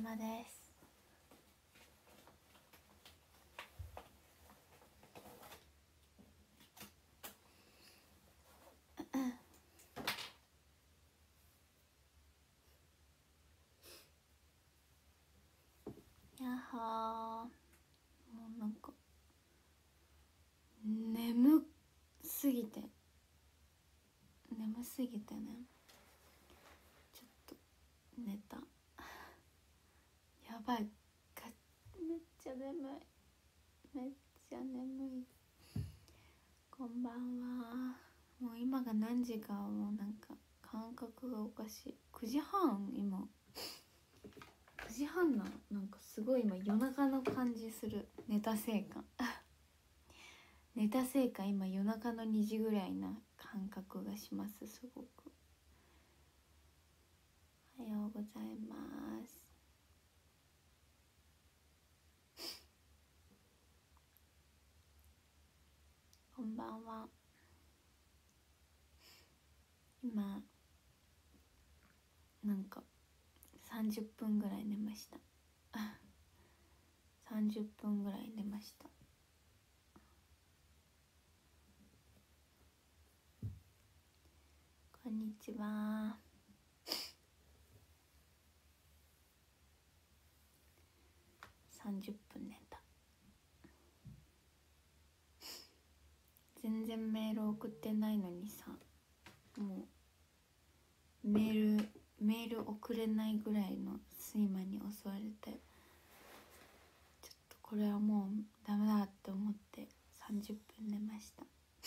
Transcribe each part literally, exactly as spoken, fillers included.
様です。やっほー。もうなんか眠すぎて眠すぎてね、ちょっと寝た。やばい、めっちゃ眠い、めっちゃ眠い。こんばんは。もう今が何時かもうなんか感覚がおかしい。くじはん、今くじはんなの。なんかすごい今夜中の感じする。寝たせいか寝たせいか今夜中のにじぐらいな感覚がします。すごくおはようございます。こんばんは。今なんかさんじゅっぷんぐらい寝ましたさんじゅっぷんぐらい寝ました。こんにちは。さんじゅっぷん寝た。全然メール送ってないのにさ、もうメールメール送れないぐらいの睡魔に襲われて、ちょっとこれはもうダメだって思ってさんじゅっぷん寝ました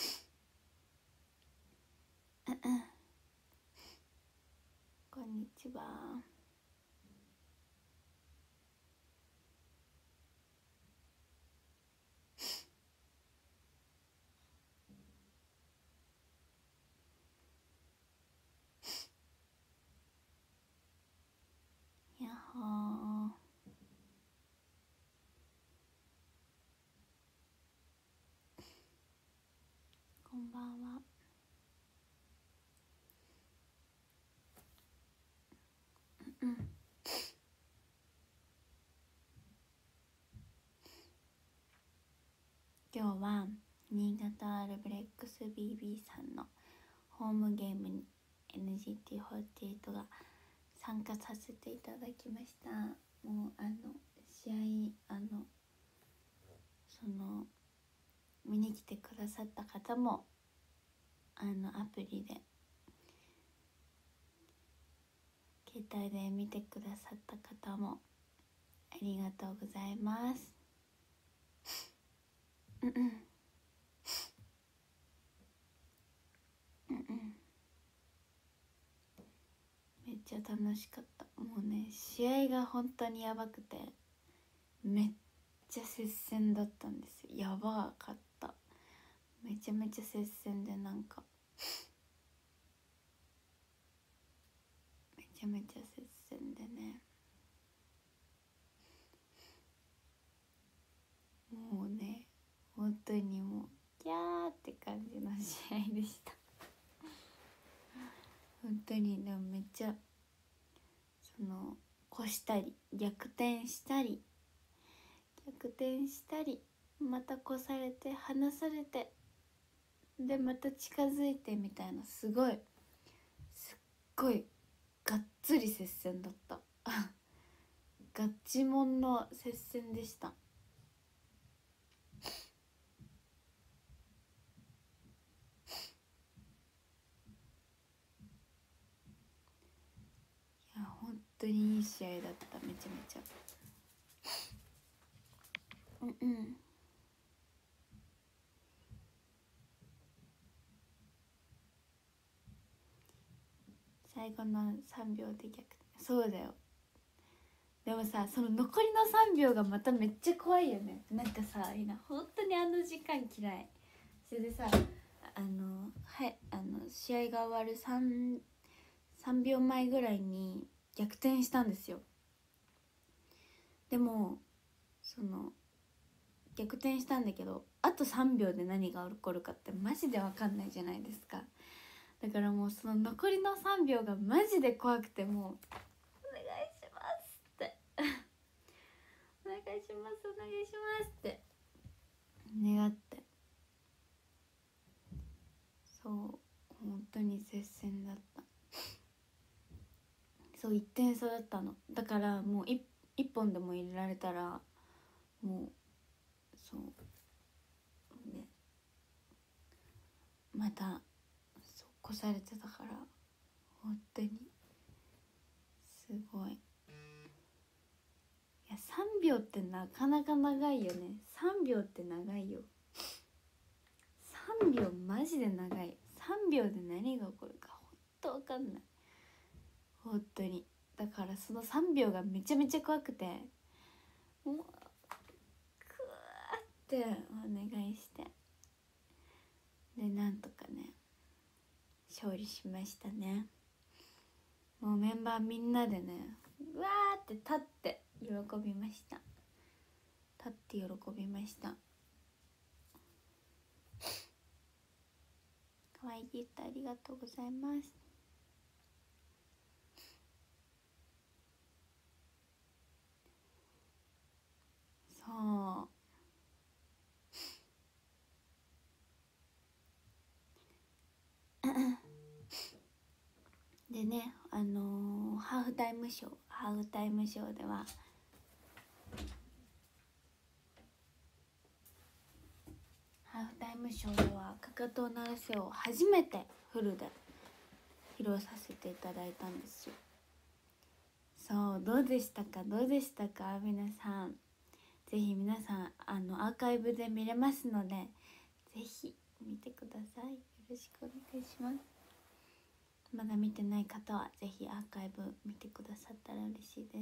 こんにちは。やっほー。こんばんは。うん今日は新潟アルブレックス ビービー さんのホームゲームに エヌジーティーフォーティーエイト が参加させていただきました。もうあの試合あのその見に来てくださった方もあのアプリで携帯で見てくださった方もありがとうございます。うんうんうんうんめっちゃ楽しかった。もうね、試合が本当にやばくてめっちゃ接戦だったんですよ。やばかった。めちゃめちゃ接戦で、なんかめちゃめちゃ接戦でね、もうね本当にもうキャーって感じの試合でした本当に。でもめっちゃその越したり逆転したり逆転したりまた越されて離されてでまた近づいてみたいな、すごいすっごいがっつり接戦だったガッチモンの接戦でした。いや本当にいい試合だった。めちゃめちゃうんうん最後のさんびょうで逆転。そうだよ。でもさ、その残りのさんびょうがまためっちゃ怖いよね。なんかさ、いいな、本当にあの時間嫌い。それでさ、あのはいあの試合が終わる 3, 3秒前ぐらいに逆転したんですよ。でもその逆転したんだけど、あとさんびょうで何が起こるかってマジで分かんないじゃないですか。だからもうその残りのさんびょうがマジで怖くて、もうお願いしますってしますお願いしますって願って、そう本当に接戦だった。そういってん差だったの。だからもう 1, 一本でも入れられたらもうそうね、またそう越されてたから、本当にすごい。いやさんびょうってなかなか長いよね。さんびょうって長いよ。さんびょうマジで長い。さんびょうで何が起こるかほんと分かんない、本当に。だからそのさんびょうがめちゃめちゃ怖くて、もうくわーってお願いして、でなんとかね勝利しましたね。もうメンバーみんなでねうわーって立って喜びました。立って喜びました。可愛いギフトありがとうございます。そうでね、あのー、ハーフタイムショーハーフタイムショーではハーフタイムショーではかかとを鳴らせを初めてフルで披露させていただいたんですよ。そうどうでしたかどうでしたか皆さん。ぜひ皆さんあのアーカイブで見れますので、ぜひ見てください。よろしくお願いします。まだ見てない方はぜひアーカイブ見てくださったら嬉しいです。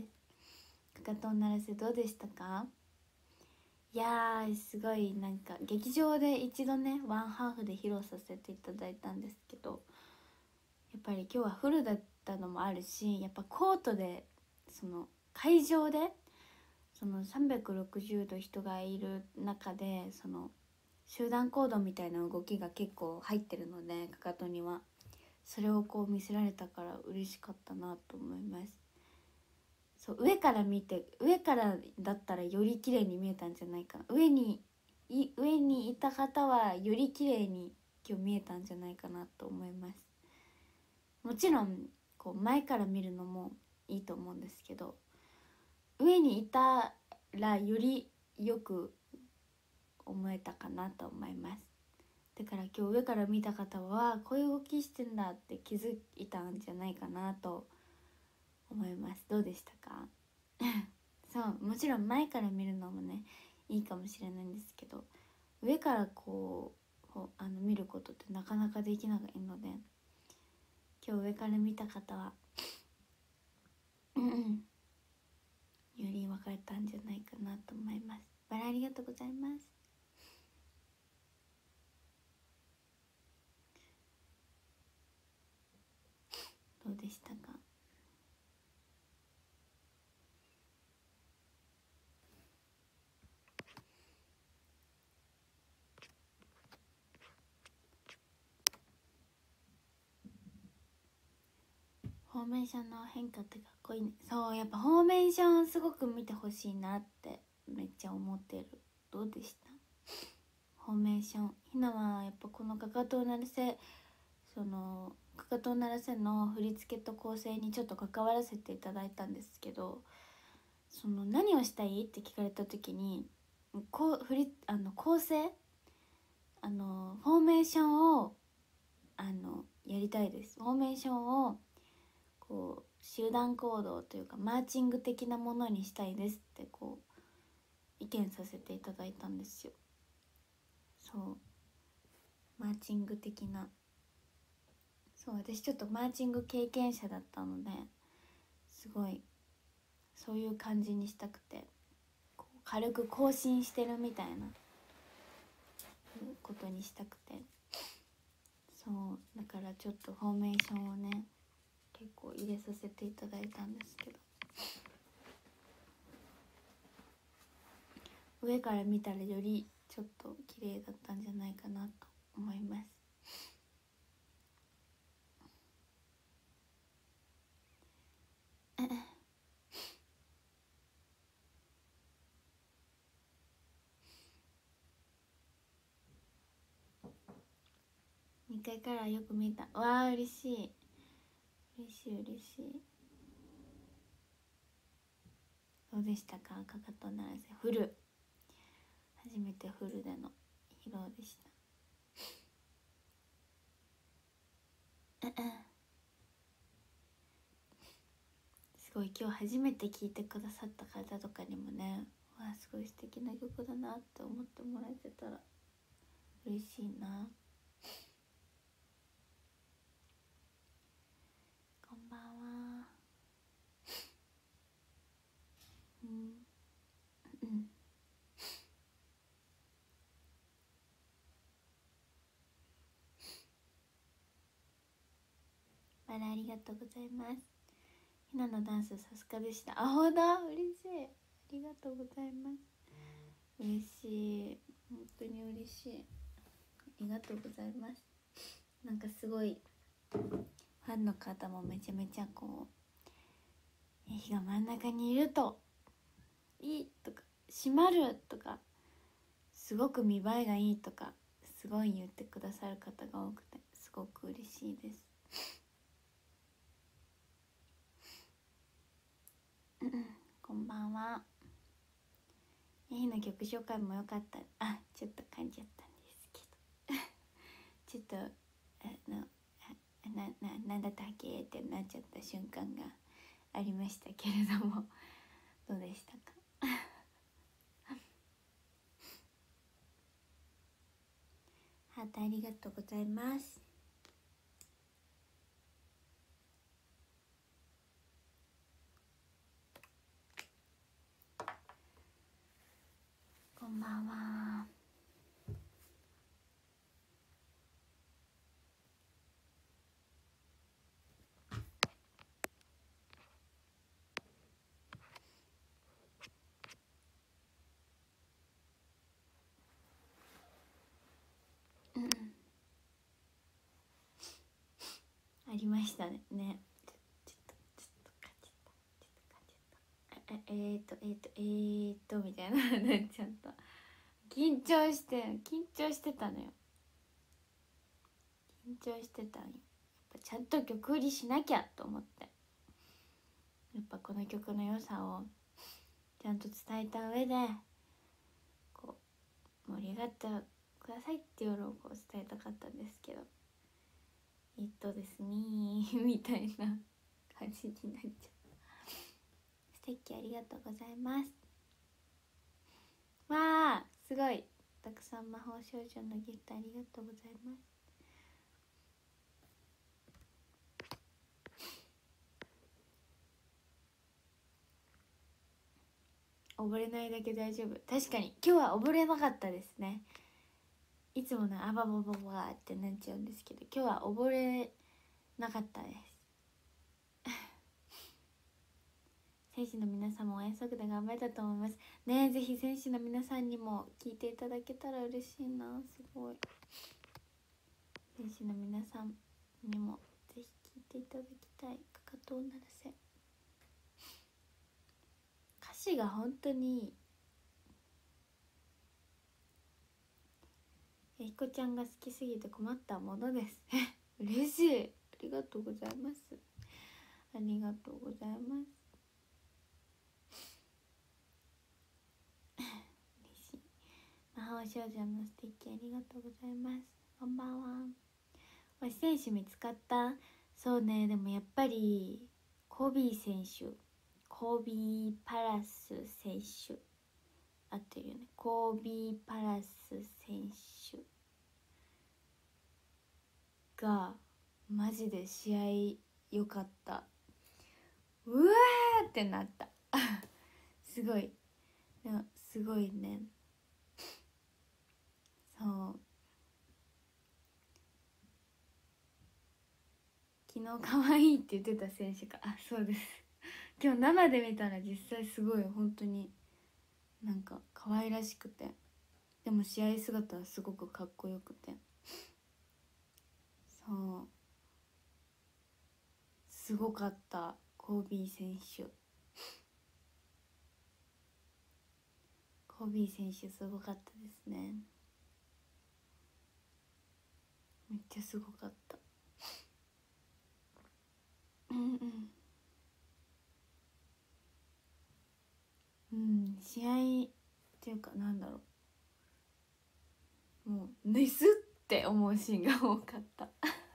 かかとを鳴らせどうでしたか？いやーすごいなんか劇場で一度ねワンハーフで披露させていただいたんですけど、やっぱり今日はフルだったのもあるし、やっぱコートでその会場でそのさんびゃくろくじゅうど人がいる中でその集団行動みたいな動きが結構入ってるので、かかとにはそれをこう見せられたから嬉しかったなと思います。そう上から見て上からだったらより綺麗に見えたんじゃないかな。上にい上にいた方はより綺麗に今日見えたんじゃないかなと思います。もちろんこう前から見るのもいいと思うんですけど、上にいたらよりよく思えたかなと思います。だから今日上から見た方はこういう動きしてんだって気づいたんじゃないかなと思います。どうでしたか？そうもちろん前から見るのもねいいかもしれないんですけど、上からこうあの見ることってなかなかできないので、今日上から見た方はより分かれたんじゃないかなと思います。バラありがとうございます。どうでしたか？フォーメーションの変化ってかっこいいね。そうやっぱフォーメーションすごく見てほしいなってめっちゃ思ってる。どうでした？フォーメーションひなはやっぱこのかかとを鳴らせそのかかとを鳴らせの振り付けと構成にちょっと関わらせていただいたんですけど、その何をしたいって聞かれた時にこう振りあの構成あのフォーメーションをあのやりたいです。フォーメーションをこう集団行動というかマーチング的なものにしたいですってこう意見させていただいたんですよ。そうマーチング的な、そう私ちょっとマーチング経験者だったのですごいそういう感じにしたくて、こう軽く更新してるみたいなことにしたくて、そうだからちょっとフォーメーションをね結構入れさせていただいたんですけど、上から見たらよりちょっと綺麗だったんじゃないかなと思います。 にかいからよく見た。わあ嬉しい嬉しい嬉しい。どうでしたか、かかとならせフル、初めてフルでの披露でした。すごい今日初めて聴いてくださった方とかにもね、わあすごい素敵な曲だなって思ってもらえてたら嬉しいな。こんばんは。うんうんバラありがとうございます。ひなのダンスさすがでした。あ、ほんと嬉しい、ありがとうございます。嬉しい、本当に嬉しい、ありがとうございます。なんかすごいファンの方もめちゃめちゃこう、火が真ん中にいるといいとか、閉まるとか、すごく見栄えがいいとかすごい言ってくださる方が多くて、すごく嬉しいです。こんばんは。日の曲紹介も良かった。あ、ちょっと噛んじゃったんですけどちょっとあのなななんだったっけってなっちゃった瞬間がありましたけれどもどうでしたかハートありがとうございます。こんばんは。うんありましたね。ね、ちょちょっとちょっと感じた、ちょっと感じた。あえー、っとえー、っとえー、っとみたいななっちゃった。緊張して緊張してたのよ。緊張してたんよ。やっぱちゃんと曲売りしなきゃと思って、やっぱこの曲の良さをちゃんと伝えた上でこう盛り上がってくださいっていうのをこう伝えたかったんですけど、えっとですねみたいな感じになっちゃう。ステッキありがとうございます。わあすごいたくさん魔法少女のギフトありがとうございます。溺れないだけ大丈夫。確かに今日は溺れなかったですね。いつものあばばばばってなっちゃうんですけど、今日は溺れなかったです選手の皆さんも応援速で頑張ったと思いますね。ぜひ選手の皆さんにも聞いていただけたら嬉しいな。すごい選手の皆さんにもぜひ聞いていただきたい。かかとをならせ、歌詞が本当にいい。ひこちゃんが好きすぎて困ったものです嬉しい、ありがとうございます。ありがとうございます。嬉しい。魔法少女のステッキありがとうございます。こんばんは。推し選手見つかった？そうね、でもやっぱりコビー選手、コービーパラス選手あってるよね。コービーパラス選手がマジで試合良かった。うわーってなったすごい、でもすごいね。そう昨日可愛いって言ってた選手が、あ、そうです今日生で見たら実際すごい本当になんか可愛らしくて、でも試合姿はすごくかっこよくて、そうすごかった。コービー選手コービー選手すごかったですね。 めっちゃすごかった。うんうんうん、試合っていうかなんだろう、もうナイスって思うシーンが多かった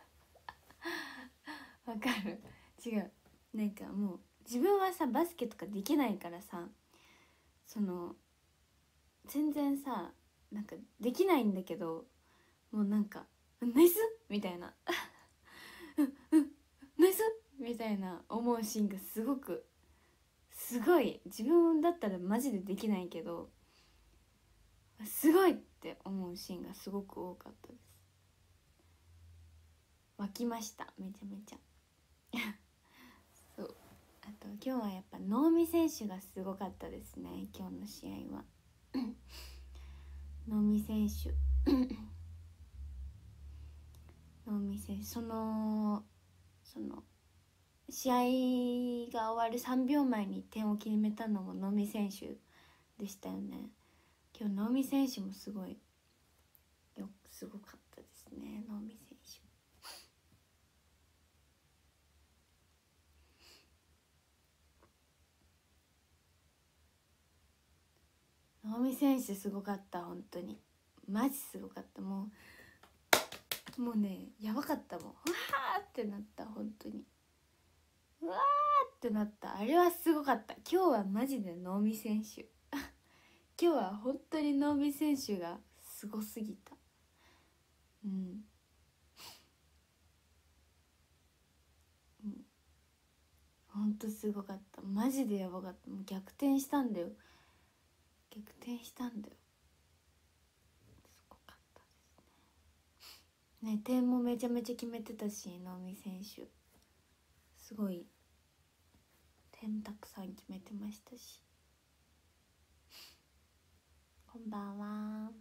わかる。違う、なんかもう自分はさバスケとかできないからさ、その全然さなんかできないんだけど、もうなんかナイスみたいなナイスみたいな思うシーンがすごく、すごい自分だったらマジでできないけどすごいって思うシーンがすごく多かったです。湧きました、めちゃめちゃそう、あと今日はやっぱ能見選手がすごかったですね、今日の試合は能見選手能見選手、そのその試合が終わるさんびょうまえに点を決めたのも能見選手でしたよね。今日能見選手もすごいよ、すごかったですね、能見選手。能見選手すごかった、本当にマジすごかった。もうもうねやばかったもん、うわーってなった、本当にうわーってなった。あれはすごかった。今日はマジで能見選手今日は本当に能見選手がすごすぎた。うん、うん、ほんとすごかった、マジでやばかった。もう逆転したんだよ、逆転したんだよ、すごかったですね。ね、点もめちゃめちゃ決めてたし、能見選手すごい点たくさん決めてましたし。こんばんは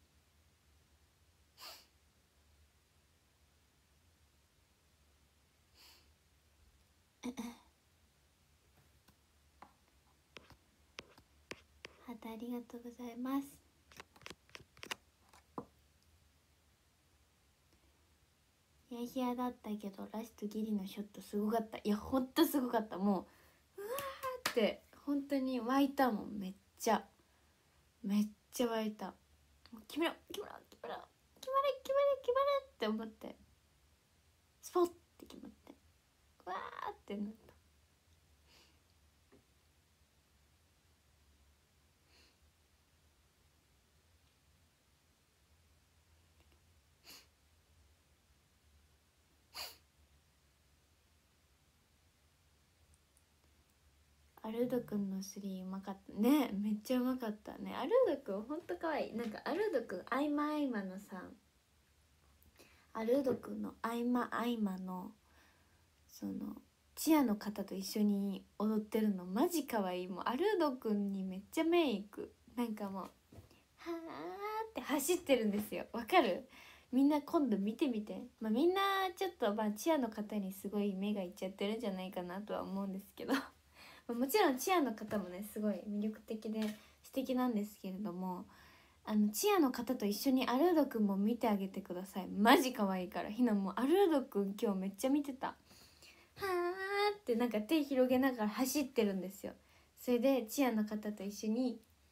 ハートありがとうございます。ヒヤヒヤだったけどラストギリのショットすごかった。いやほんとすごかった。もううわーって本当に湧いたもん、めっちゃめっちゃ湧いた。決めろ決めろ決めろ決まれ決まれ決まれって思って、スポッて決まって、うわーってなった。アルドくんのスリーうまかったね、めっちゃうまかったね。アルドくんほんとかわいい。なんかアルドくん合間合間のさ、アルドくんの合間合間のそのチアの方と一緒に踊ってるのマジかわいい。もうアルドくんにめっちゃ目いく。なんかもうはーって走ってるんですよ、わかる？みんな今度見てみて。まあみんなちょっとまあチアの方にすごい目がいっちゃってるんじゃないかなとは思うんですけどもちろんチアの方もねすごい魅力的で素敵なんですけれども、あのチアの方と一緒にアルードくんも見てあげてください。マジ可愛いから。ひなもアルードくん今日めっちゃ見てた。はーってなんか手広げながら走ってるんですよ。それでチアの方と一緒に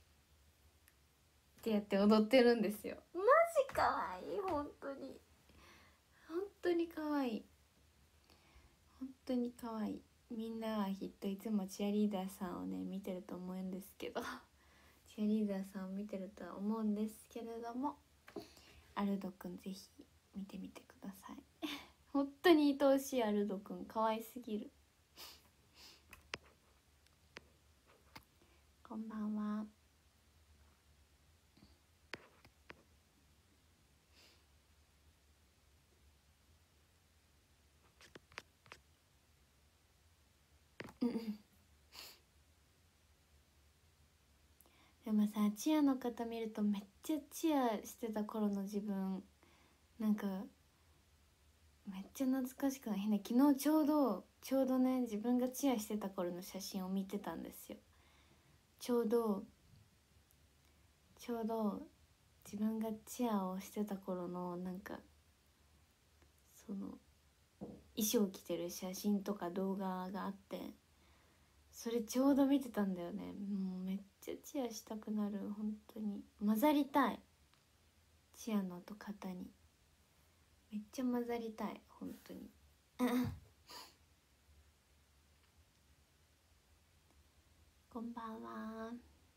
ってやって踊ってるんですよ。マジ可愛い、本当に本当に可愛い、本当に可愛い。みんなはきっといつもチアリーダーさんをね見てると思うんですけどチアリーダーさんを見てるとは思うんですけれども、アルドくんぜひ見てみてください本当に愛おしいアルドくん、可愛すぎる。こんばんは。でもさ、チアの方見るとめっちゃチアしてた頃の自分なんかめっちゃ懐かしくない？ひな昨日ちょうどちょうどね自分がチアしてた頃の写真を見てたんですよ。ちょうどちょうど自分がチアをしてた頃のなんかその衣装着てる写真とか動画があって、それちょうど見てたんだよね。もうめっちゃチアしたくなる。本当に混ざりたい、チアノと肩にめっちゃ混ざりたい本当にこんばんは。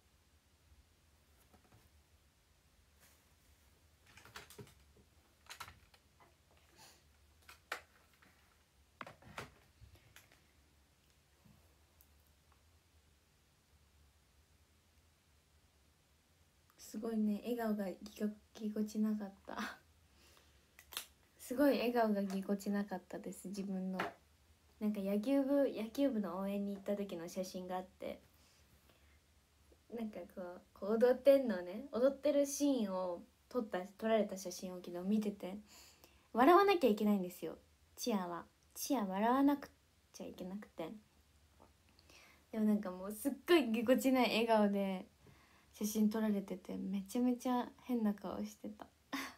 すごいね、笑顔がぎこちなかったすごい笑顔がぎこちなかったです。自分のなんか野球部野球部の応援に行った時の写真があって、なんかこうこう踊ってんのね、踊ってるシーンを撮った撮られた写真を昨日見てて、笑わなきゃいけないんですよ。チアはチア笑わなくちゃいけなくて、でもなんかもうすっごいぎこちない笑顔で写真撮られてて、めちゃめちゃ変な顔してた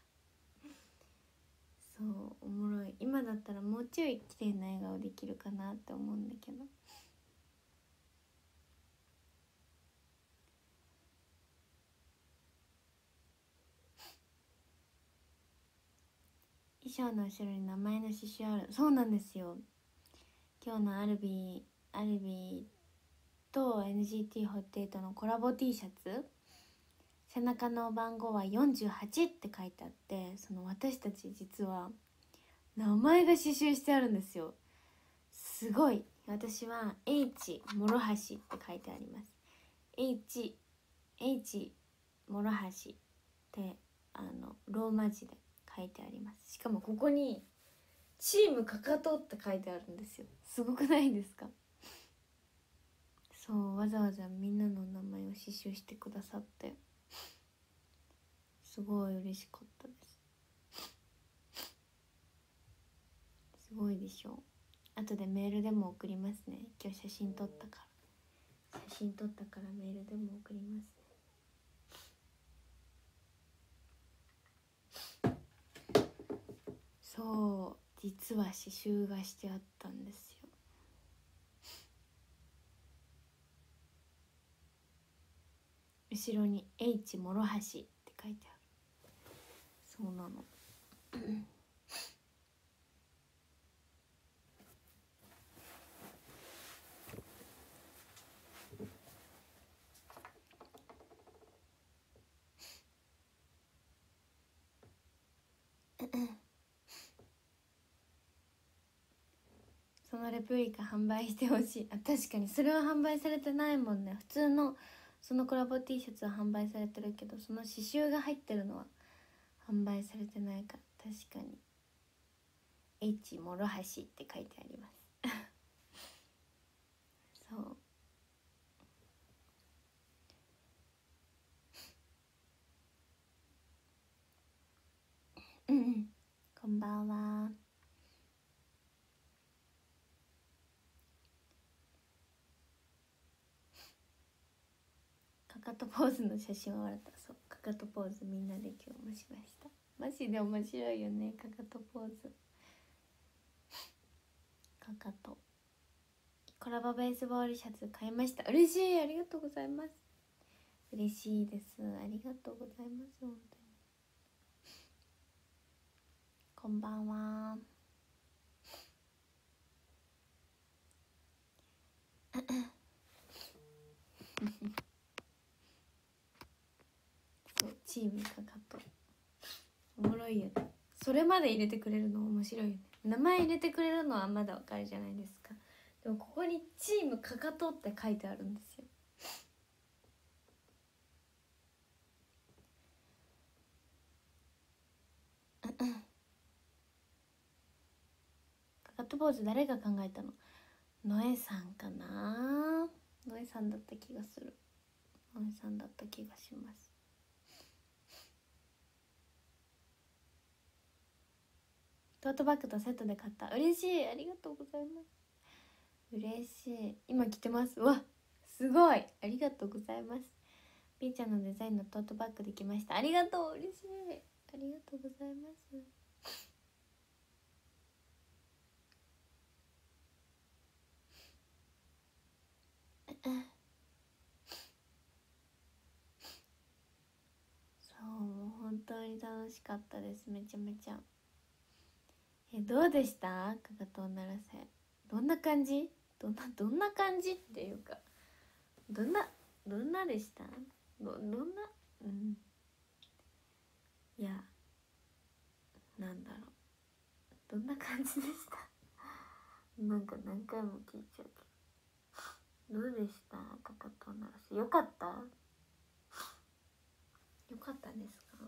そうおもろい。今だったらもうちょい綺麗な笑顔できるかなって思うんだけど、衣装の後ろに名前の刺繍ある。そうなんですよ。今日のアルビーアルビーと エヌジーティーフォーティーエイト のコラボ T シャツ、背中の番号はよんじゅうはちって書いてあって、その私たち実は名前が刺繍してあるんですよ。すごい。私は H 諸橋って書いてあります。 H H 諸橋ってあのローマ字で書いてあります。しかもここにチームかかとって書いてあるんですよ。すごくないですか？そうわざわざみんなの名前を刺繍してくださってすごい嬉しかったです。すごいでしょ。後でメールでも送りますね。今日写真撮ったから写真撮ったからメールでも送りますね。そう実は刺繍がしてあったんですよ。後ろに H 諸橋って書いてある。そうなのそのレプリカ販売してほしい。あ、確かにそれは販売されてないもんね。普通のそのコラボ T シャツは販売されてるけど、その刺繍が入ってるのは販売されてないから。確かに H 諸橋って書いてありますそううんうんこんばんは。かかとポーズの写真は笑った。そうかかとポーズみんなで今日もしました。マジで面白いよね、かかとポーズ。かかとコラボベースボールシャツ買いました。嬉しい、ありがとうございます。嬉しいです、ありがとうございます。本当にこんばんはそうチームかかとおもろいよね。それまで入れてくれるの面白いよね。名前入れてくれるのはまだわかるじゃないですか。でもここにチームかかとって書いてあるんですよ。かかとポーズ誰が考えたの？ノエさんかな。ノエさんだった気がする。ノエさんだった気がします。トートバッグとセットで買った。嬉しい、ありがとうございます。嬉しい、今着てます。わ、すごい、ありがとうございます。ピーちゃんのデザインのトートバッグできました。ありがとう、嬉しい、ありがとうございます。 そうもう本当に楽しかったです。めちゃめちゃ。えどうでしたかかとを鳴らせ。どんな感じ、どんなどんな感じっていうか、どんなどんなでした、どどんな、うんいやなんだろう、どんな感じでしたなんか何回も聞いちゃうけど、どうでしたかかとを鳴らせ。よかった、よかったですか。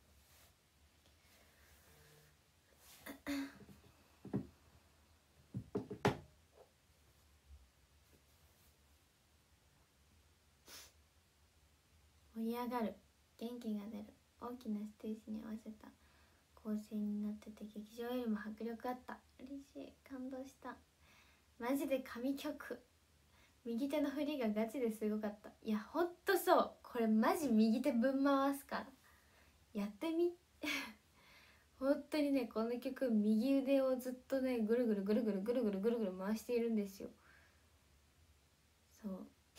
盛り上がる、元気が出る、大きなステージに合わせた構成になってて劇場よりも迫力あった。嬉しい、感動した。マジで神曲。右手の振りがガチですごかった。いやほんとそう、これマジ右手ぶん回すからやってみ本当にね、この曲右腕をずっとねぐるぐるぐるぐるぐるぐるぐるぐる回しているんですよ。そう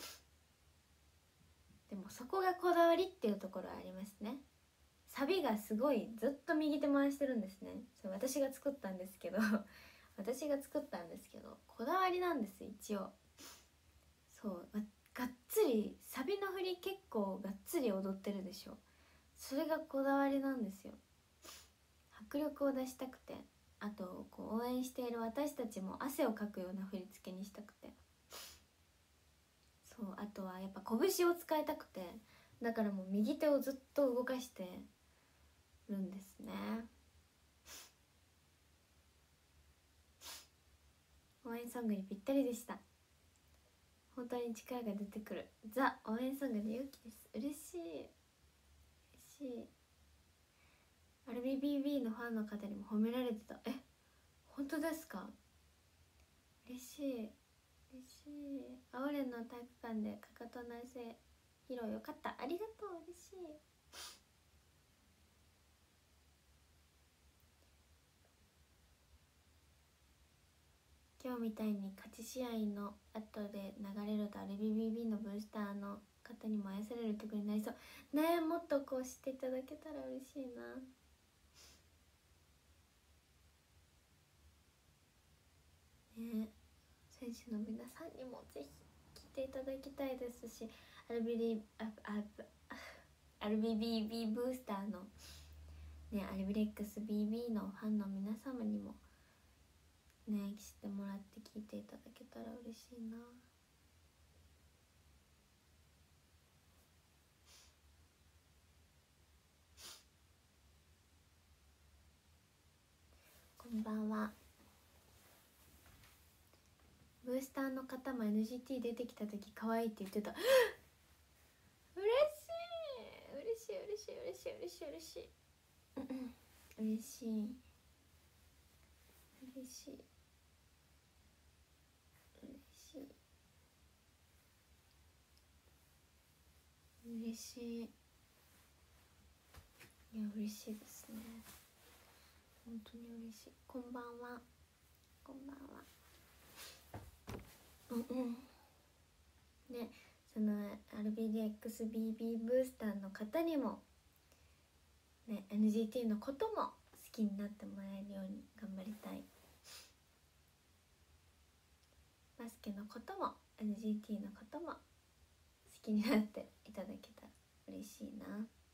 でもそこがこだわりっていうところはありますね。サビがすごいずっと右手回してるんですね。それ私が作ったんですけど私が作ったんですけどこだわりなんです一応。そうがっつりサビの振り結構がっつり踊ってるでしょ。それがこだわりなんですよ。迫力を出したくて、あとこう応援している私たちも汗をかくような振り付けにしたくて、そうあとはやっぱ拳を使いたくて、だからもう右手をずっと動かしてるんですね。応援ソングにぴったりでした。本当に力が出てくるザ応援ソングで勇気です。嬉しい嬉しい。 アールビービービー のファンの方にも褒められてた。え本当ですか。嬉しい嬉しい。青連の体育館でかかと内声披露よかった、ありがとう、嬉しい。今日みたいに勝ち試合の後で流れると アールビービービー のブースターの方にも愛される曲になりそうね。えもっとこう知っていただけたら嬉しいな。ね選手の皆さんにもぜひ来ていただきたいですし、 アールビービー ああ アールビービービー ブースターのねアルビレックス ビービー のファンの皆様にもね知ってもらって聞いていただけたら嬉しいな。こんばんは。ブースターの方も エヌジーティー 出てきた時可愛いって言ってた。嬉しい嬉しい嬉しい嬉しい嬉しい嬉しい嬉しい嬉しい嬉しい嬉しい。いや嬉しいですね、本当に嬉しい。こんばんはこんばんは。うんうんね、その アールビーディーエックスビービー ブースターの方にもね エヌジーティー のことも好きになってもらえるように頑張りたい。バスケのことも エヌジーティー のことも好きになっていただけたら嬉しいな。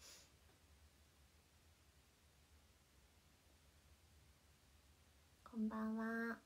こんばんは。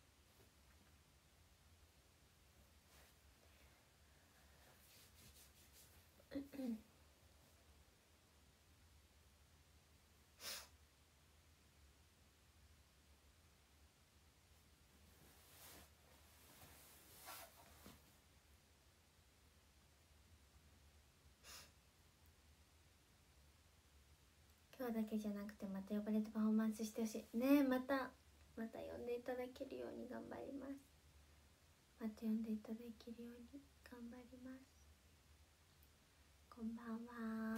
今日だけじゃなくてまた呼ばれてパフォーマンスしてほしいね。えまたまた呼んでいただけるように頑張ります。また呼んでいただけるように頑張ります。こんばんは。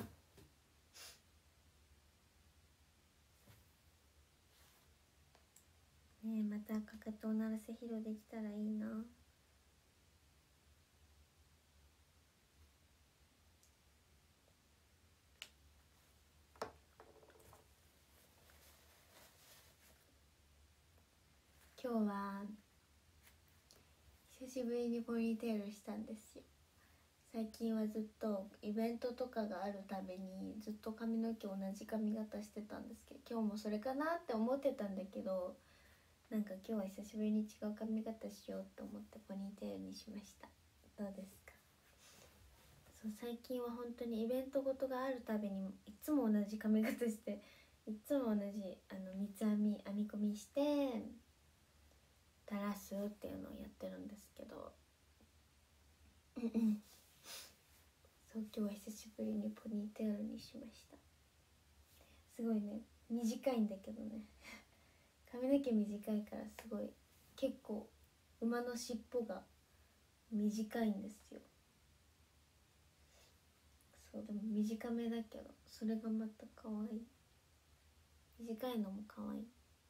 ねえまたかかとを鳴らせ披露できたらいいな。 今日は久しぶりにポニーテールしたんですよ。最近はずっとイベントとかがあるたびにずっと髪の毛同じ髪型してたんですけど、今日もそれかなって思ってたんだけど、なんか今日は久しぶりに違う髪型しようと思ってポニーテールにしました。どうですか？そう最近は本当にイベントごとがあるたびにいつも同じ髪型して、いつも同じあの三つ編み編み込みして垂らすっていうのをやってるんですけどそう今日は久しぶりにポニーテールにしました。すごいね、短いんだけどね髪の毛短いからすごい結構馬の尻尾が短いんですよ。そうでも短めだけどそれがまた可愛い。短いのも可愛い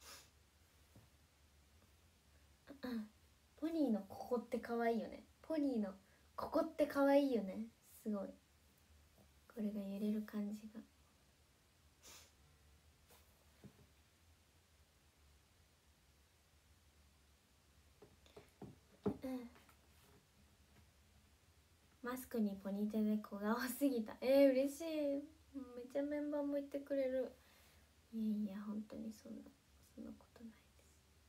ポニーのここって可愛いよね。ポニーのここって可愛いよね。すごいこれが揺れる感じがマスクにポニーテールで小顔すぎた。えー、嬉しい。めっちゃメンバーも言ってくれる。いやいや本当にそんなそんなことないです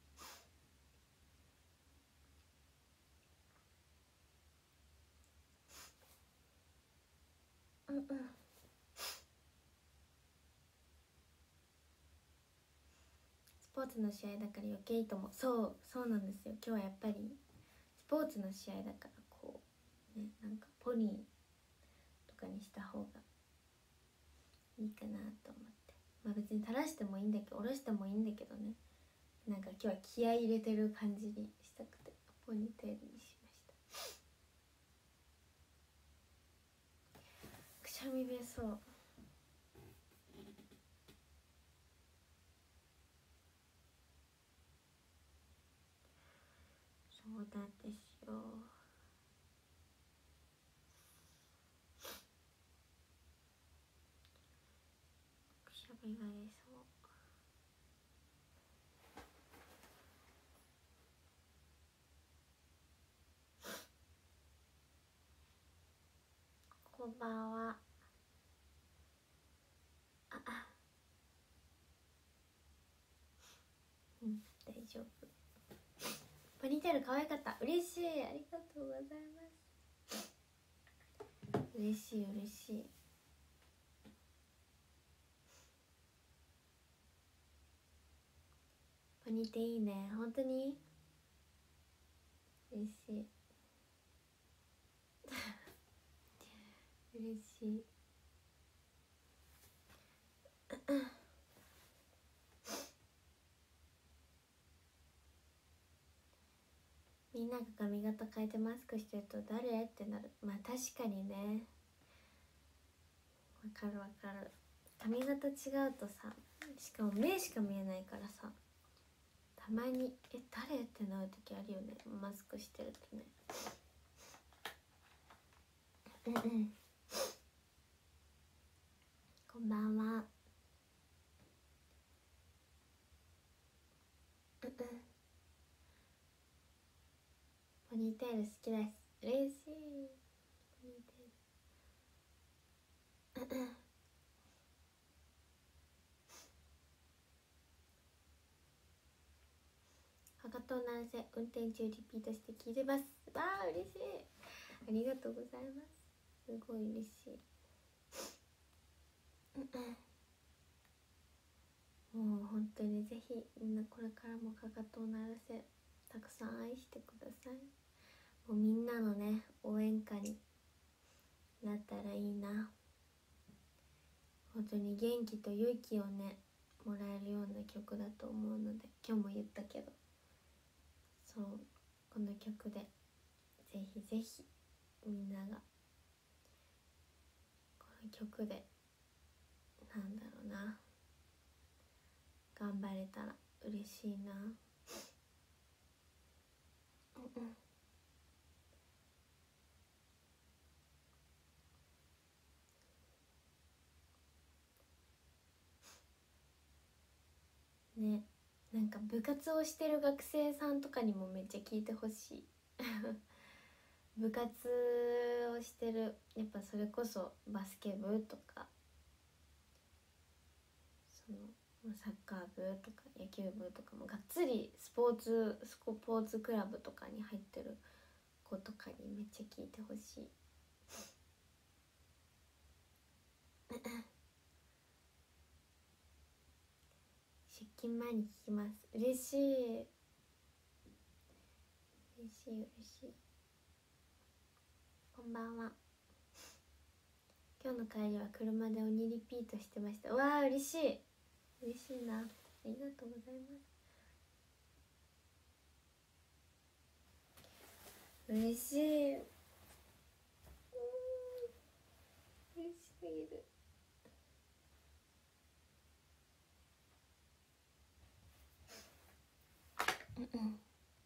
。うんうん。スポーツの試合だから余計いいと思う。そうそうなんですよ。今日はやっぱりスポーツの試合だからこうね、なんかポニーとかにした方がいいかなと思って。まあ別に垂らしてもいいんだけど下ろしてもいいんだけどね、なんか今日は気合い入れてる感じにしたくてポニーテールにしました。くしゃみべそう。そうなんですよ。くしゃみが出そう。こんばんは。ああ、うん、大丈夫。ポニーテール可愛かった。嬉しい、ありがとうございます。嬉しい嬉しい。ポニーテいいね。本当に嬉しい嬉しいみんなが髪型変えてマスクしてると誰ってなる。まあ確かにね、わかるわかる。髪型違うとさ、しかも目しか見えないからさ、たまにえ誰ってなる時あるよね、マスクしてるとね。うんうんこんばんは。うんうんポニーテール好きです。嬉しい。ポニーテールうんうんかかとを鳴らせ運転中リピートして聞いてます。わあ嬉しい、ありがとうございます。すごい嬉しい。もう本当にぜひみんなこれからもかかとを鳴らせたくさん愛してください。もうみんなのね応援歌になったらいいな。本当に元気と勇気をねもらえるような曲だと思うので、今日も言ったけど、そうこの曲でぜひぜひみんながこの曲でなんだろうな頑張れたら嬉しいな。うんうんね、 なんか部活をしてる学生さんとかにもめっちゃ聞いてほしい部活をしてる、やっぱそれこそバスケ部とかそのサッカー部とか野球部とかもがっつりスポーツスポーツクラブとかに入ってる子とかにめっちゃ聞いてほしい出勤前に聞きます。嬉しい嬉しい嬉しい。こんばんは。今日の帰りは車で鬼リピートしてました。わあ嬉しい嬉しいな、ありがとうございます。嬉しい、うん、嬉しすぎる。うんうん。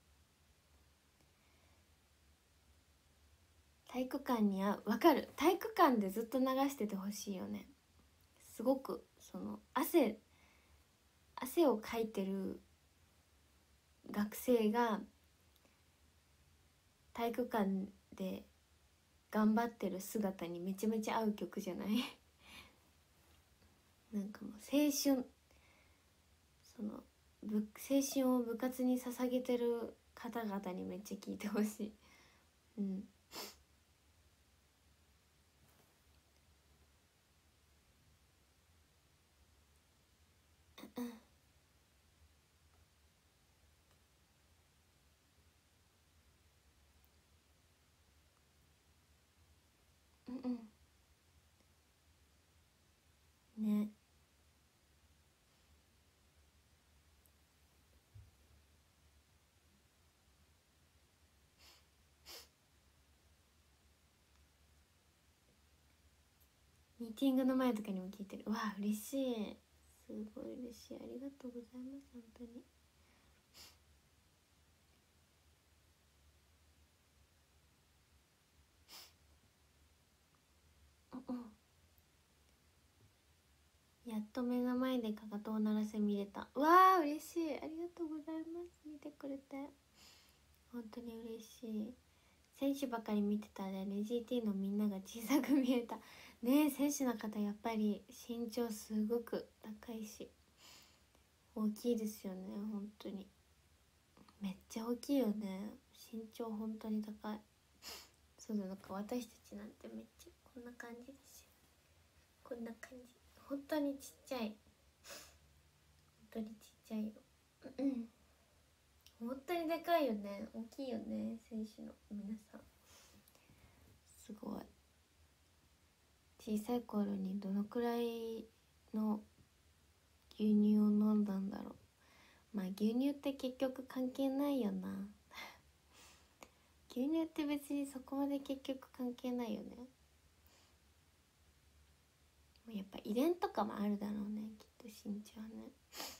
体育館には分かる、体育館でずっと流しててほしいよね。すごくその汗汗をかいてる学生が体育館で頑張ってる姿にめちゃめちゃ合う曲じゃないなんかもう青春、そのぶ青春を部活に捧げてる方々にめっちゃ聴いてほしい。うんうんうんね。ミーティングの前とかにも聞いてる。うわ嬉しい、すごい嬉しい、ありがとうございます本当に。うんうん、やっと目の前でかかとを鳴らせ見れた。うわー嬉しい、ありがとうございます。見てくれて本当に嬉しい。選手ばかり見てたら エヌジーティー のみんなが小さく見えたね。え選手の方やっぱり身長すごく高いし大きいですよね。本当にめっちゃ大きいよね。身長本当に高い。そうだ、なんか私たちなんてめっちゃこんな感じですよ。こんな感じ、本当にちっちゃい、本当にちっちゃいよ。うん本当にでかいよね、大きいよね選手の皆さん。すごい。小さい頃にどのくらいの牛乳を飲んだんだろう。まあ牛乳って結局関係ないよな牛乳って別にそこまで結局関係ないよね。やっぱ遺伝とかもあるだろうね、きっと身長ね。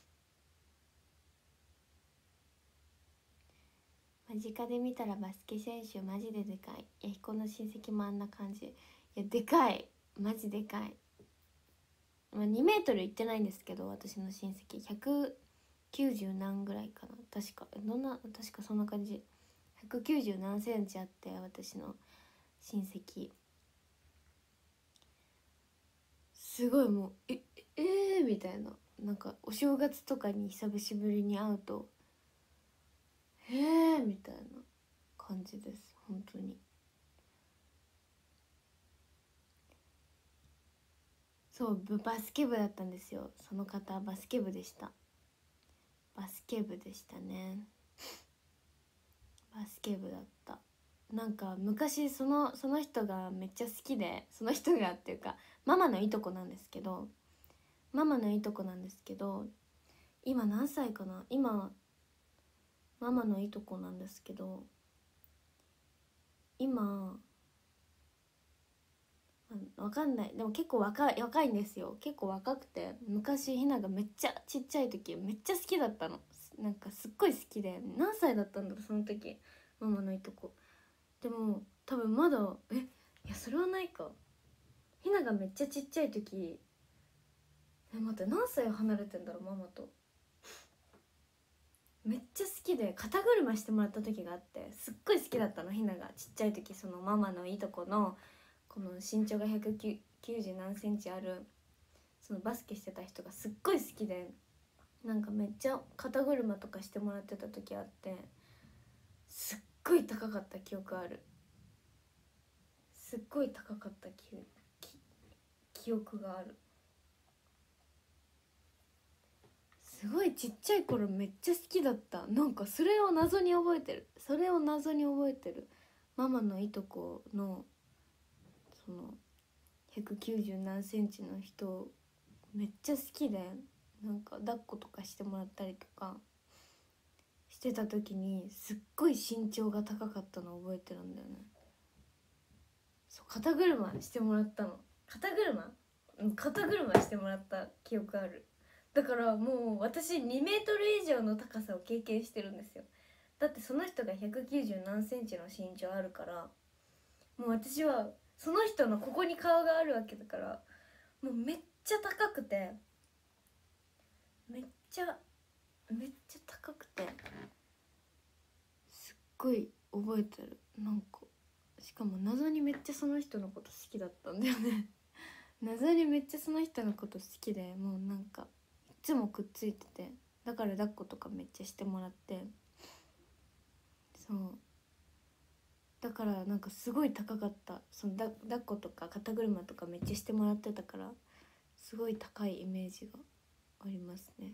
間近で見たらバスケ選手マジででかい。やひこの親戚もあんな感じ。いやでかい、マジでかい。まあ、にメートルいってないんですけど、私の親戚ひゃくきゅうじゅう何ぐらいかな、確か。どんな、確かそんな感じ。ひゃくきゅうじゅう何センチあって、私の親戚すごいもうええー、みたいな。なんかお正月とかに久しぶりに会うとえーみたいな感じです、本当に。そうバスケ部だったんですよ、その方。バスケ部でした。バスケ部でしたね。バスケ部だった。なんか昔そのその人がめっちゃ好きで、その人がっていうかママのいとこなんですけどママのいとこなんですけど今何歳かな、今ママのいとこなんですけど今わかんない、でも結構若い若いんですよ。結構若くて、昔ひながめっちゃちっちゃい時めっちゃ好きだったの。なんかすっごい好きで、何歳だったんだろうその時、ママのいとこ。でも多分まだえいやそれはないか。ひながめっちゃちっちゃい時、え待って何歳離れてんだろうママと。 めっちゃ好きで肩車してもらった時があって、すっごい好きだったの。ひながちっちゃい時、そのママのいとこのこの身長がひゃくきゅうじゅう何センチあるそのバスケしてた人がすっごい好きで、なんかめっちゃ肩車とかしてもらってた時あって、すっごい高かった記憶ある。すっごい高かった記記記憶がある。すごいちっちゃい頃めっちゃ好きだった。なんかそれを謎に覚えてるそれを謎に覚えてる。ママのいとこのそのひゃくきゅうじゅう何センチの人めっちゃ好きで、なんか抱っことかしてもらったりとかしてた時にすっごい身長が高かったのを覚えてるんだよね。そう、肩車してもらったの。肩車うん肩車してもらった記憶ある。だからもう私にメートル以上の高さを経験してるんですよ。だってその人がひゃくきゅうじゅう何センチの身長あるから、もう私はその人のここに顔があるわけだから、もうめっちゃ高くてめっちゃめっちゃ高くてすっごい覚えてる。なんかしかも謎にめっちゃその人のこと好きだったんだよね謎にめっちゃその人のこと好きで、もうなんかいつもくっついてて、だから抱っことかめっちゃしてもらって、そうだからなんかすごい高かった。そのだ抱っことか肩車とかめっちゃしてもらってたから、すごい高いイメージがありますね。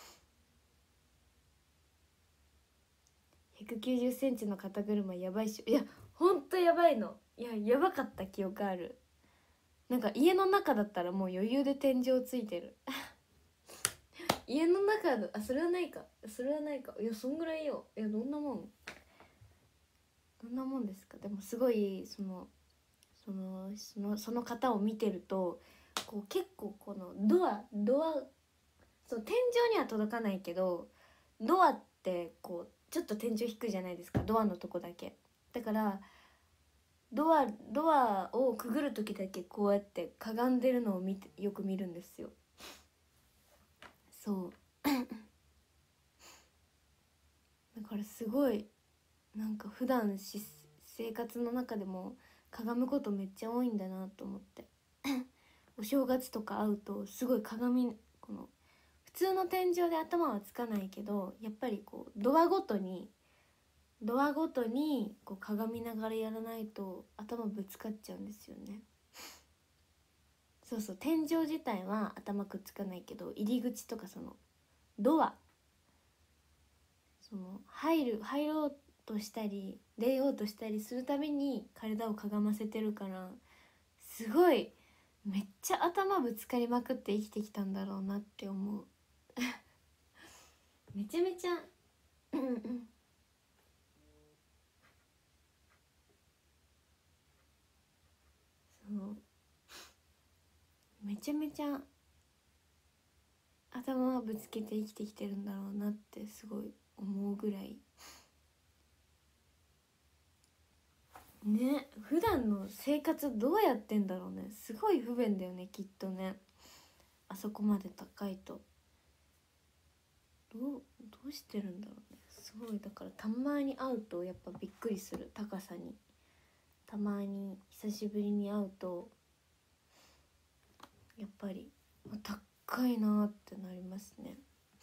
ひゃくきゅうじゅっセンチの肩車やばいっしょ。いやほんとやばいの。いややばかった記憶ある。なんか家の中だったらもう余裕で天井ついてる家の中だ、あそれはないかそれはないかいやそんぐらいよ。いやどんなもんどんなもんですか。でもすごいそのそのそのその方を見てると、こう結構このドアドアそう天井には届かないけど、ドアってこうちょっと天井低いじゃないですか、ドアのとこだけ。だからドアドアをくぐる時だけこうやってかがんでるのを見てよく見るんですよ。そうだからすごいなんか普段し生活の中でもかがむことめっちゃ多いんだなと思ってお正月とか会うとすごい鏡、この普通の天井で頭はつかないけど、やっぱりこうドアごとにドアごとにこう鏡ながらやらないと頭ぶつかっちゃうんですよね。そうそう、天井自体は頭くっつかないけど、入り口とかそのドア、その入る入ろうとしたり出ようとしたりするために体をかがませてるから、すごいめっちゃ頭ぶつかりまくって生きてきたんだろうなって思うめちゃめちゃうんうんそうめちゃめちゃ頭をぶつけて生きてきてるんだろうなってすごい思うぐらいね。普段の生活どうやってんだろうね。すごい不便だよねきっとね、あそこまで高いと。どうどうしてるんだろうね。すごいだからたまに会うとやっぱびっくりする高さに。たまに久しぶりに会うとやっぱり高いなってなりますね。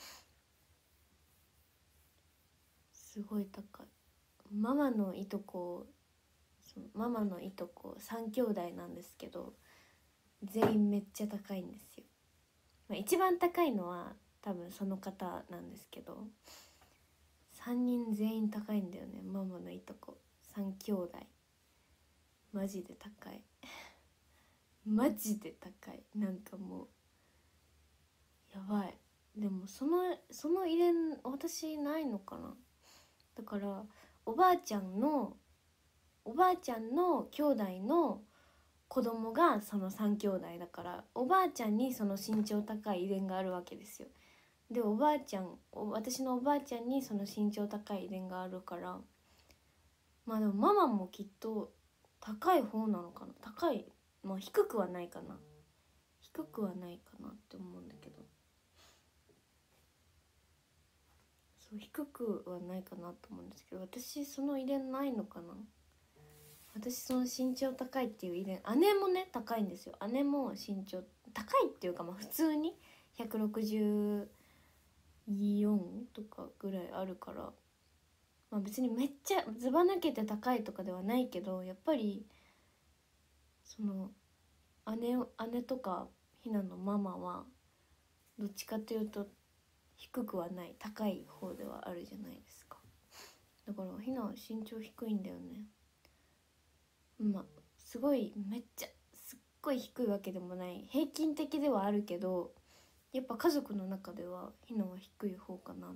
すごい高い。ママのいとこそのママのいとこさん兄弟なんですけど、全員めっちゃ高いんですよ。まあ、一番高いのは多分その方なんですけど、さんにん全員高いんだよね。ママのいとこさん兄弟マジで高いマジで高い。なんかもうやばい。でもそのその遺伝私ないのかな。だからおばあちゃんのおばあちゃんの兄弟の子供がそのさん兄弟だから、おばあちゃんにその身長高い遺伝があるわけですよ。でおばあちゃん私のおばあちゃんにその身長高い遺伝があるから、まあでもママもきっと高い方なのかな。高い、まあ低くはないかな低くはないかなって思うんだけど、 そう低くはないかなと思うんですけど、私その遺伝ないのかな。私その身長高いっていう遺伝、姉もね高いんですよ。姉も身長高いっていうか、まあ普通にひゃくろくじゅうよんとかぐらいあるから、まあ別にめっちゃずば抜けて高いとかではないけど、やっぱりその姉を姉とかひなのママはどっちかというと低くはない、高い方ではあるじゃないですか。だからひなは身長低いんだよね。まあすごいめっちゃすっごい低いわけでもない、平均的ではあるけど、やっぱ家族の中ではひなは低い方かなって。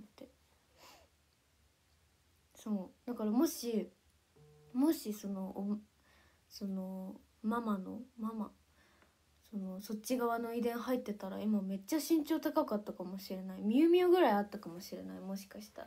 そうだからもしもしそのおそのママのママそのそっち側の遺伝入ってたら今めっちゃ身長高かったかもしれない。みゆみゆぐらいあったかもしれない、もしかしたら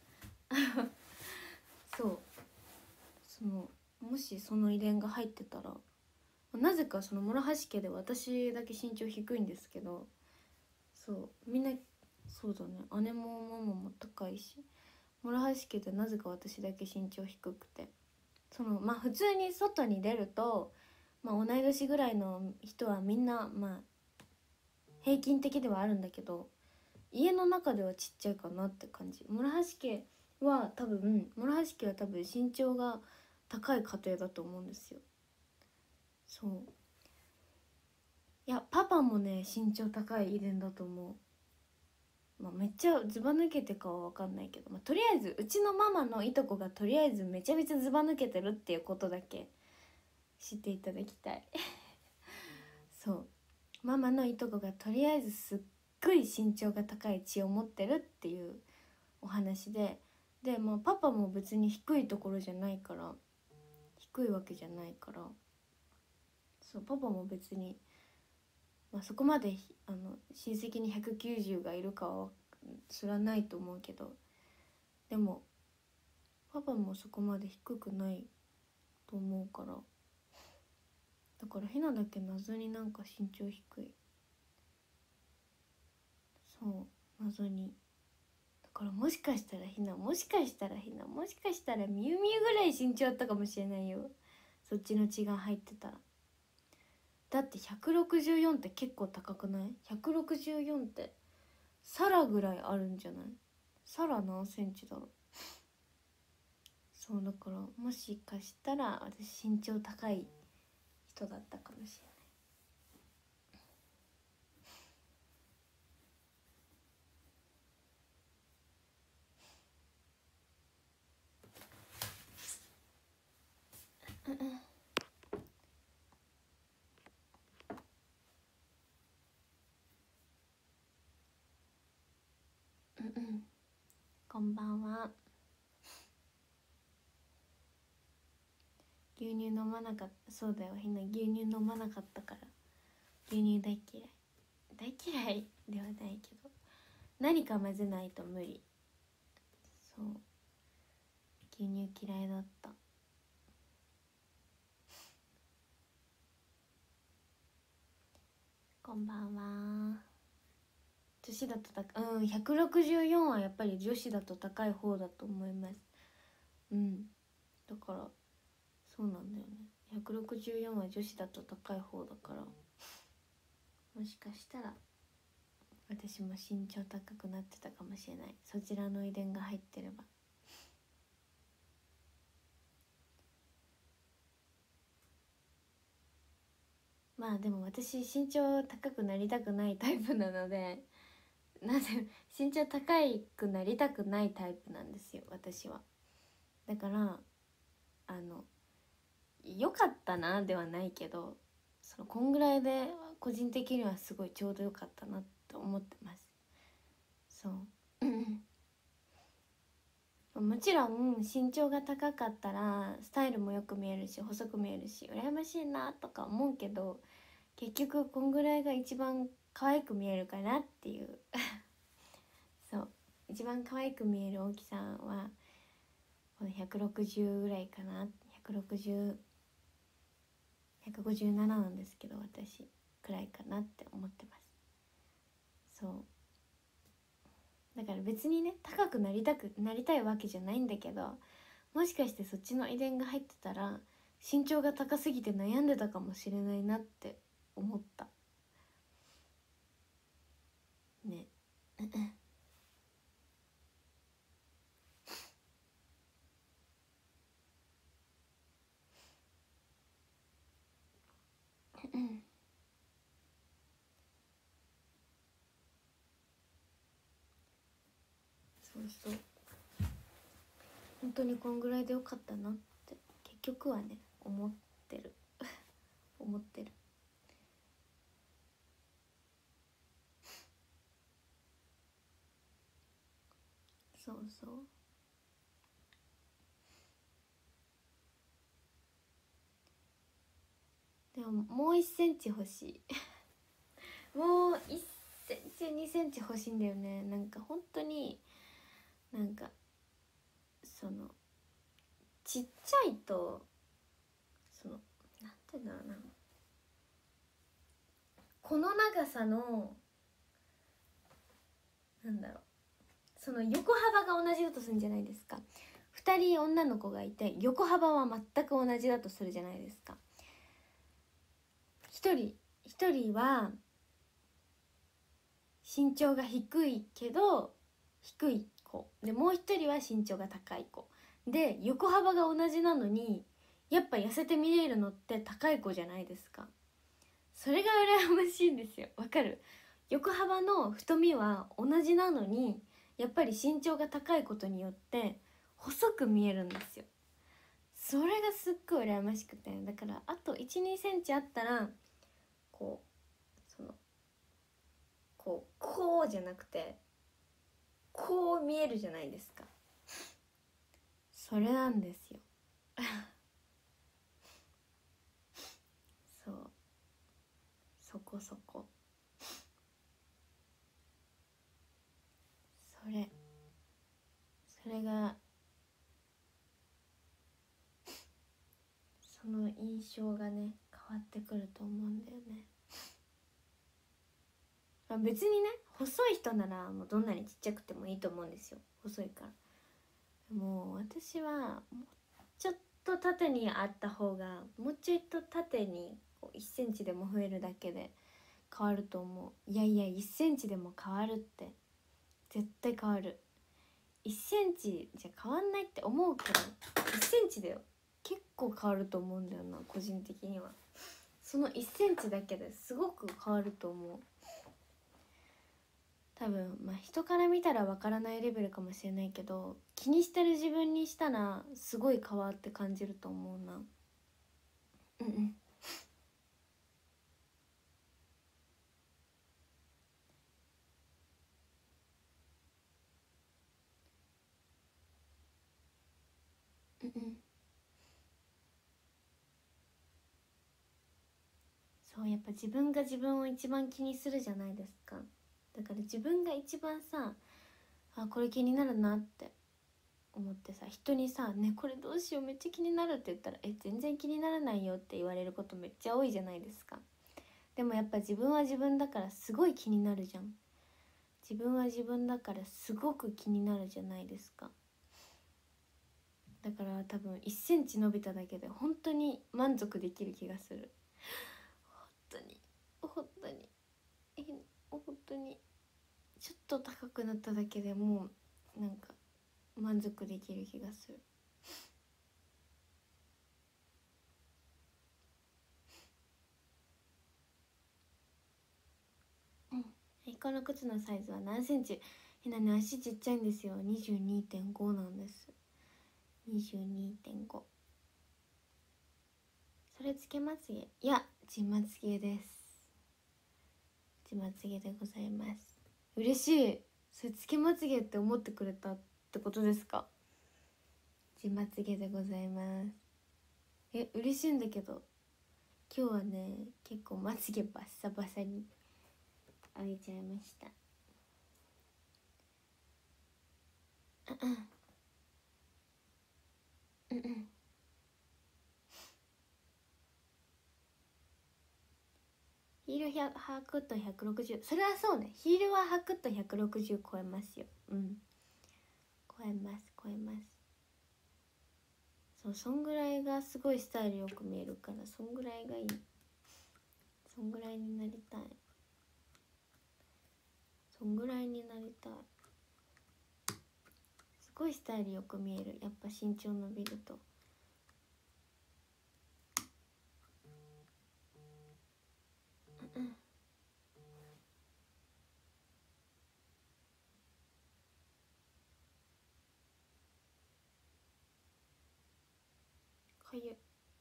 そうそのもしその遺伝が入ってたら、なぜかその諸橋家で私だけ身長低いんですけど、そうみんなそうだね、姉もママも高いし、諸橋家でなぜか私だけ身長低くて、そのまあ普通に外に出ると、まあ、同い年ぐらいの人はみんなまあ平均的ではあるんだけど、家の中ではちっちゃいかなって感じ。諸橋家は多分諸橋家は多分身長が高い家庭だと思うんですよ。そういやパパもね身長高い遺伝だと思う。まあ、めっちゃずば抜けてかは分かんないけど、まあ、とりあえずうちのママのいとこがとりあえずめちゃめちゃずば抜けてるっていうことだけ知っていただきたいそうママのいとこがとりあえずすっごい身長が高い血を持ってるっていうお話で、で、まあ、パパも別に低いところじゃないから、低いわけじゃないから、そうパパも別に、まあ、そこまであの親戚にひゃくきゅうじゅうがいるかはそれはないと思うけど、でもパパもそこまで低くないと思うから、だからひなだけ謎になんか身長低い。そう謎に。だからもしかしたらひなもしかしたらひなもしかしたらみゆみゆぐらい身長あったかもしれないよ、そっちの血が入ってたら。だってひゃくろくじゅうよんって結構高くない？ ひゃくろくじゅうよん ってサラぐらいあるんじゃない？サラ何センチだろう。そうだからもしかしたら私身長高い人だったかもしれない。こんばんは。牛乳飲まなかった。そうだよひな、牛乳飲まなかったから。牛乳大嫌い。大嫌いではないけど何か混ぜないと無理。そう牛乳嫌いだった。こんばんは。女子だと高い、うん、ひゃくろくじゅうよんはやっぱり女子だと高い方だと思います。うんだからそうなんだよね、ひゃくろくじゅうよんは女子だと高い方だから、もしかしたら私も身長高くなってたかもしれない、そちらの遺伝が入ってれば。まあでも私身長高くなりたくないタイプなので、なぜ身長高くなりたくないタイプなんですよ私は。だからあの良かったなではないけど、そのこんぐらいで個人的にはすごいちょうど良かったなって思ってます。そうもちろん身長が高かったらスタイルもよく見えるし細く見えるし羨ましいなとか思うけど、結局こんぐらいが一番可愛く見えるかなっていうそう一番可愛く見える大きさはこのひゃくろくじゅうぐらいかな。ひゃくろくじゅう、ひゃくごじゅうなななんですけど私くらいかなって思ってます。そうだから別にね高くなりたくなりたいわけじゃないんだけど、もしかしてそっちの遺伝が入ってたら身長が高すぎて悩んでたかもしれないなって思ったね。そうそう、本当にこんぐらいでよかったなって結局はね思ってる思ってる。そうそう、でももういっセンチ欲しいもういっセンチにセンチ欲しいんだよね。なんか本当になんかそのちっちゃいとそのなんていうんだろうな、この長さのなんだろう、その横幅が同じだとするんじゃないですか。ふたり女の子がいて横幅は全く同じだとするじゃないですか。ひとりひとりは身長が低いけど低い子で、もう一人は身長が高い子で、横幅が同じなのにやっぱ痩せて見えるのって高い子じゃないですか。それが羨ましいんですよ。わかる？横幅の太みは同じなのにやっぱり身長が高いことによって細く見えるんですよ。それがすっごい羨ましくて、だからあといち、にセンチあったらこうそのこうこうじゃなくてこう見えるじゃないですか。それなんですよそう、そこそこ、それそれがその印象がね変わってくると思うんだよね。まあ、別にね細い人ならもうどんなにちっちゃくてもいいと思うんですよ、細いから。もう私はもうちょっと縦にあった方が、もうちょっと縦にこういっセンチでも増えるだけで変わると思う。いやいやいっセンチでも変わるって、絶対変わる。いっセンチじゃ変わんないって思うけど、いっセンチだよ、結構変わると思うんだよな、個人的には。そのいっセンチだけですごく変わると思う。多分まあ人から見たらわからないレベルかもしれないけど、気にしてる自分にしたらすごい変わって感じると思うな。うんうん、うんうん、そうやっぱ自分が自分を一番気にするじゃないですか。だから自分が一番さ、あこれ気になるなって思ってさ、人にさねこれどうしようめっちゃ気になるって言ったら、え全然気にならないよって言われることめっちゃ多いじゃないですか。でもやっぱ自分は自分だからすごい気になるじゃん。自分は自分だからすごく気になるじゃないですか。だから多分いっセンチ伸びただけで本当に満足できる気がする。本当に本当に本当にちょっと高くなっただけでもうなんか満足できる気がする。うん、この靴のサイズは何センチ？ひなね足ちっちゃいんですよ。 にじゅうにてんご なんです。 にじゅうにてんご。 それつけまつげ？いやじんまつげです。じんまつげでございます。嬉しい。それつけまつげって思ってくれたってことですか？じんまつげでございます。え嬉しいんだけど、今日はね結構まつげバッサバサにあげちゃいました。うんうんうんいヒール履くとひゃくろくじゅう、それはそうね、ヒールは履くとひゃくろくじゅう超えますよ。うん、超えます超えます。そう、そんぐらいがすごいスタイルよく見えるから、そんぐらいがいい。そんぐらいになりたい、そんぐらいになりたい。すごいスタイルよく見える、やっぱ身長伸びると。かゆい。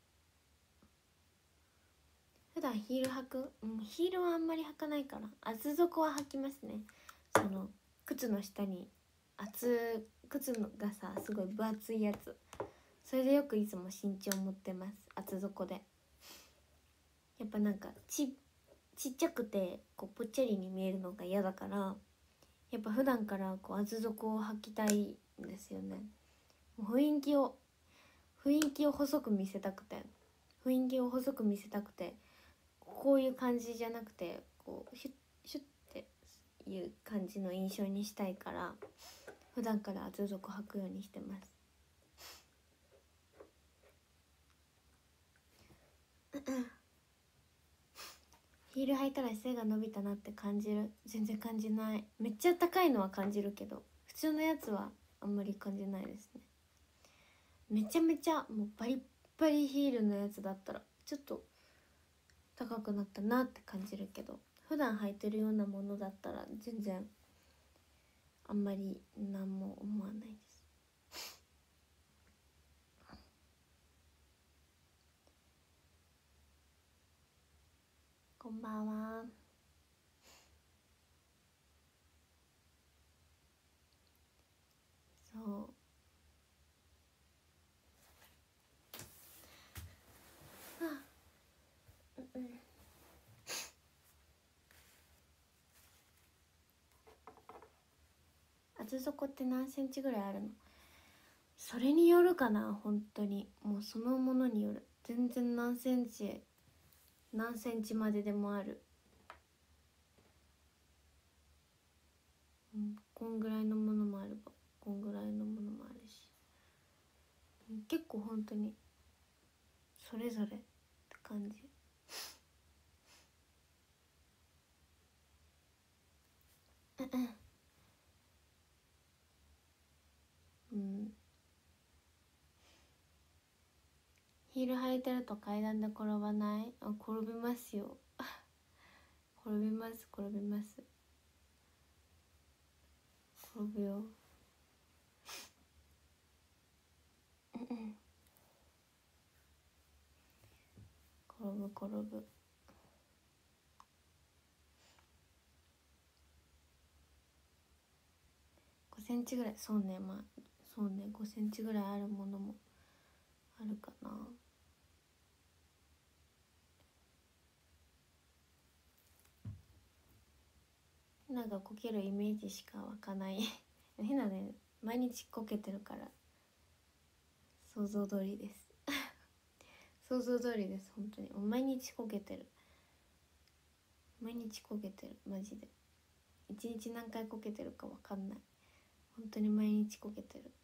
普段ヒール履く？うん、ヒールはあんまり履かないから。厚底は履きますね。その靴の下に厚靴のがさ、すごい分厚いやつ、それでよくいつも身長持ってます、厚底で。やっぱなんかちちっちゃくてこうぽっちゃりに見えるのが嫌だから、やっぱ普段からこう厚底を履きたいんですよね。もう雰囲気を雰囲気を細く見せたくて雰囲気を細く見せたくてこういう感じじゃなくて、こうシュッシュッっていう感じの印象にしたいから、普段から厚底履くようにしてます。ヒール履いたら背が伸びたなって感じる？全然感じない。めっちゃ高いのは感じるけど、普通のやつはあんまり感じないですね。めちゃめちゃもうバリッバリヒールのやつだったらちょっと高くなったなって感じるけど、普段履いてるようなものだったら全然あんまり何も思わないです。こんばんは。そう、あ、うんうん、厚底って何センチぐらいあるの？それによるかな、本当にもうそのものによる。全然何センチ何センチまででもある。うん、こんぐらいのものもあればこんぐらいのものもあるし、うん、結構本当にそれぞれって感じ。うん、ヒール履いてると階段で転ばない？あ、転びますよ転びます転びます転ぶよ転ぶ転ぶ。ごセンチぐらい、そうね、まあそうね、ごセンチぐらいあるものもあるかな。なんかこけるイメージしか湧かない変なね、毎日こけてるから想像通りです想像通りです。本当に毎日こけてる毎日こけてるマジで。一日何回こけてるか分かんない。本当に毎日こけてる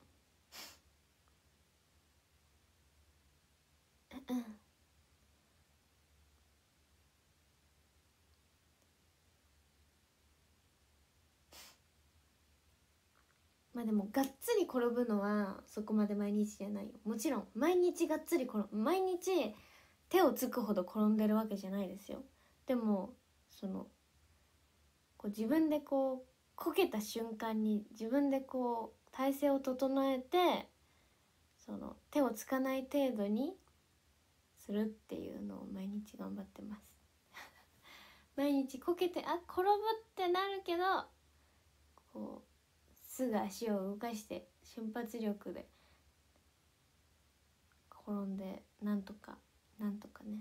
まあでもがっつり転ぶのはそこまで毎日じゃないよ。もちろん毎日がっつり転ぶ、毎日手をつくほど転んでるわけじゃないですよ。でもそのこう自分でこうこけた瞬間に自分でこう体勢を整えて、その手をつかない程度にするっていうのを毎日頑張ってます毎日こけてあ転ぶってなるけど、こうすぐ足を動かして瞬発力で転んでなんとかなんとかね、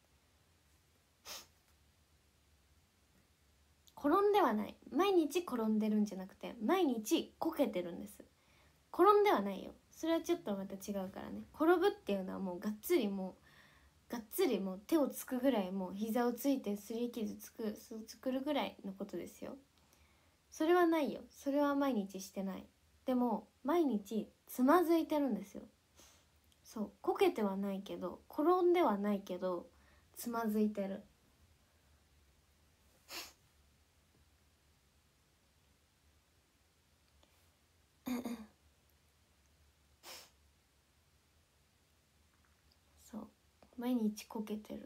転んではない、毎日転んでるんじゃなくて毎日こけてるんです。転んではないよ、それはちょっとまた違うからね。転ぶっていうのはもうがっつりもうがっつりもう手をつくぐらい、もう膝をついてすり傷つく作るぐらいのことですよ。それはないよ、それは毎日してない。でも毎日つまずいてるんですよ。そう、こけてはないけど、転んではないけど、つまずいてる。そう、毎日こけてる。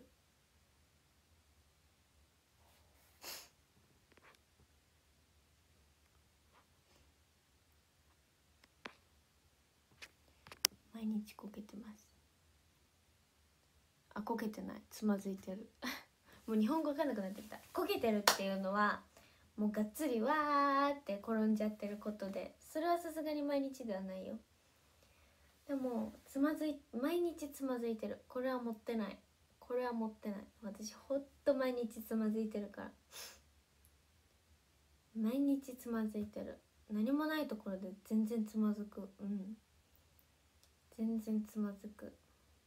毎日こけてます。あ、こけてない、つまずいてる。もう日本語わかんなくなってきた。こけてるっていうのはもうがっつりわーって転んじゃってることで、それはさすがに毎日ではないよ。でもつまずい毎日つまずいてる。これは持ってない、これは持ってない。私ほんと毎日つまずいてるから。毎日つまずいてる。何もないところで全然つまずく。うん、全然つまずく。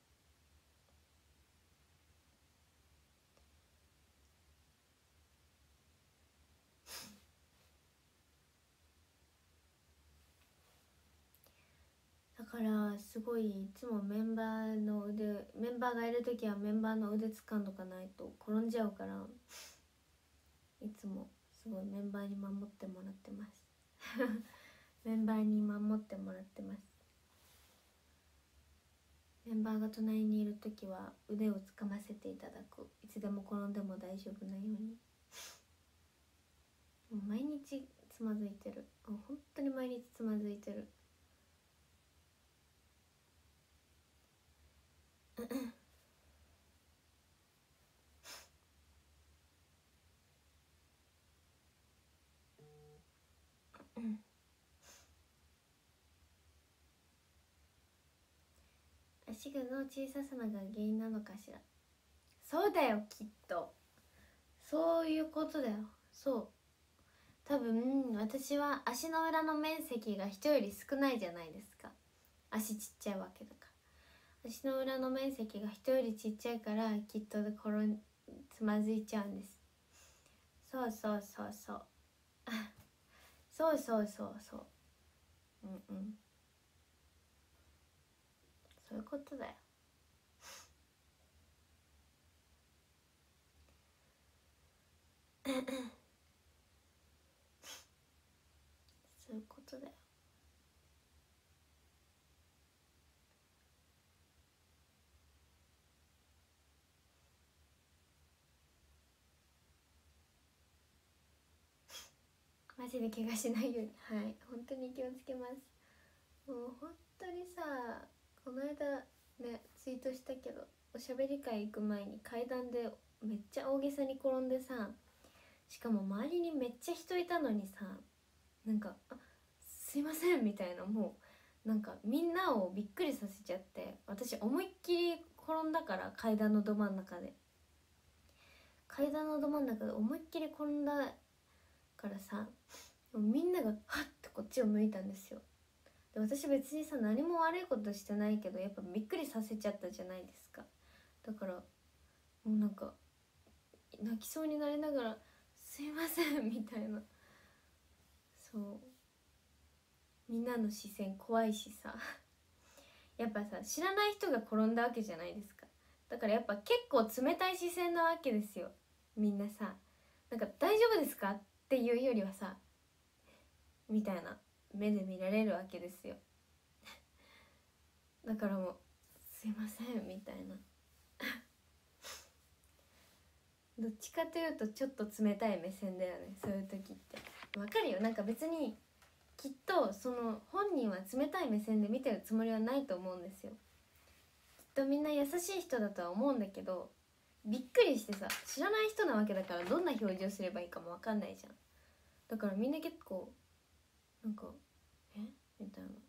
だからすごいいつもメンバーの腕、メンバーがいる時はメンバーの腕掴んどかないと転んじゃうから、いつもすごいメンバーに守ってもらってますメンバーに守ってもらってます。メンバーが隣にいる時は腕をつかませていただく。いつでも転んでも大丈夫なように。もう毎日つまずいてる。本当に毎日つまずいてる足がの小ささが原因なのかしら。そうだよ、きっとそういうことだよ。そう、多分私は足の裏の面積が人より少ないじゃないですか。足ちっちゃいわけだから。足の裏の面積が人よりちっちゃいから、きっと転んつまずいちゃうんです。そうそうそうそうそうそうそうそう、うんうん、そういうことだよそういうことだよ。マジで怪我しないように、はい、本当に気をつけます。もう本当にさ、この間ねツイートしたけど、おしゃべり会行く前に階段でめっちゃ大げさに転んでさ、しかも周りにめっちゃ人いたのにさ、なんか「あ、すいません」みたいな、もうなんかみんなをびっくりさせちゃって、私思いっきり転んだから、階段のど真ん中で階段のど真ん中で思いっきり転んだからさ、みんながハッてこっちを向いたんですよ。で私別にさ何も悪いことしてないけど、やっぱびっくりさせちゃったじゃないですか。だからもうなんか泣きそうになりながら「すいません」みたいな。そう、みんなの視線怖いしさやっぱさ知らない人が転んだわけじゃないですか。だからやっぱ結構冷たい視線なわけですよ。みんなさ、なんか「大丈夫ですか?」っていうよりはさみたいな目で見られるわけですよだからもう「すいません」みたいなどっちかというとちょっと冷たい目線だよね、そういう時って。わかるよ、なんか別にきっとその本人は冷たい目線で見てるつもりはないと思うんですよ。きっとみんな優しい人だとは思うんだけど、びっくりしてさ、知らない人なわけだからどんな表情すればいいかもわかんないじゃん。だからみんな結構なんか「えみたいな